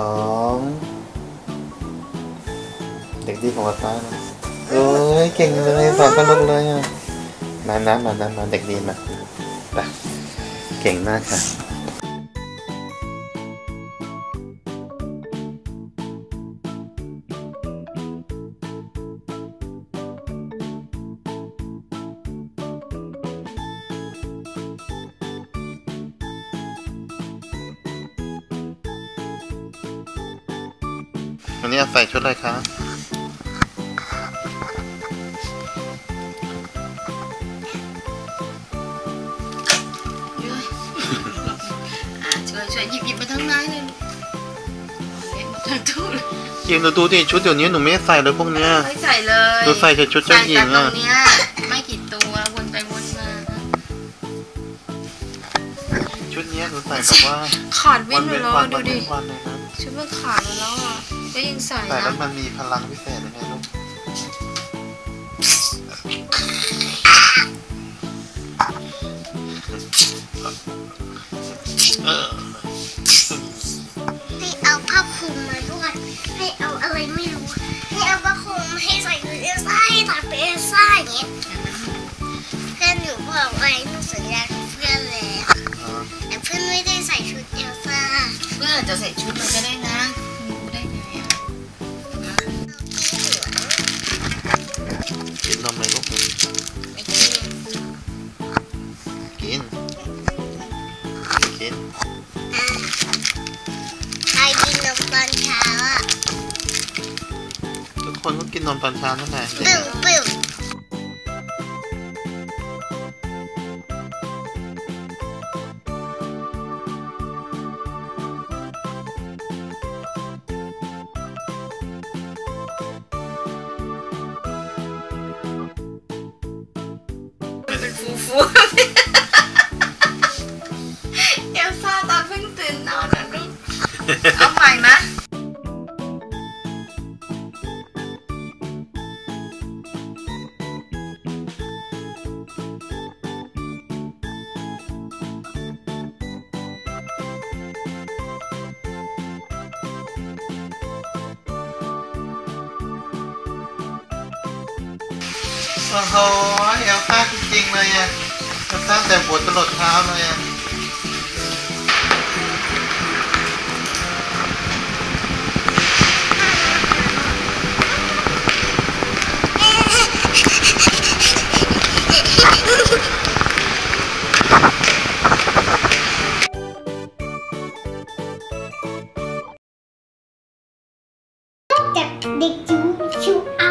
2เด็กดีของป๊านะโอ้ยเก่งเลยสอนกันลุกเลยอ่ะมาเด็กดีมาไปเก่งมากค่ะวันนี้ใส่ชุดอะไรคะช่วยหยิบมาทั้งนั้นเลยเล็กหมดทั้งตู้เลยยิงดูดิชุดเดี๋ยวนี้หนูไม่ใส่เลยพวกเนี้ยไม่ใส่เลยหนูใส่แต่ชุดเจ้าหญิงอ่ะตรงเนี้ยไม่กี่ตัววนไปวนมาชุดนี้หนูใส่แบบว่าขาดวิ่งแล้วดูดิชุดมันขาดแล้วอ่ะก็ยังใส่นะใส่แล้วมันมีพลังพิเศษยังไงลูกให้เอาผ้าคลุมมาด้วยให้เอาอะไรไม่รู้ให้เอาผ้าคลุมให้ใส่ชุดเอลซ่าให้ตัดเป็นเอลซ่าอย่างเงี้ยเพื่อนหนูบอกไว้หนูสัญญากับเพื่อนแล้วแต่เพื่อนไม่ได้ใส่ชุดเอลซ่าเพื่อนจะใส่ชุดมันก็ได้นะรู้ได้ไงอ่ะกินนมไหมลูกไม่กินกินใครกินนมตอนเช้าอ่ะทุกคนก็กินนมตอนเช้านั่นแหละปิ้วเป็นฟูเอลซ่าตอนเพิ่งตื่นนอนนะลูกเอาใหม่นะโอ้โหเอลซ่าจริงๆเลยอ่ะเอลซ่าแต่หัวตลอดเท้าเลยอ่ะจากเด็กจิ๋วชิว